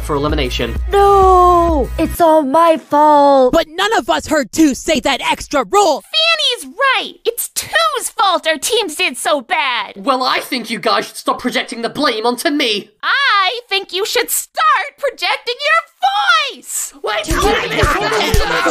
for elimination. No! It's all my fault! But none of us heard 2 say that extra rule! Fanny's right! It's 2's fault our teams did so bad! Well, I think you guys should stop projecting the blame onto me! I think you should start projecting your voice! Wait,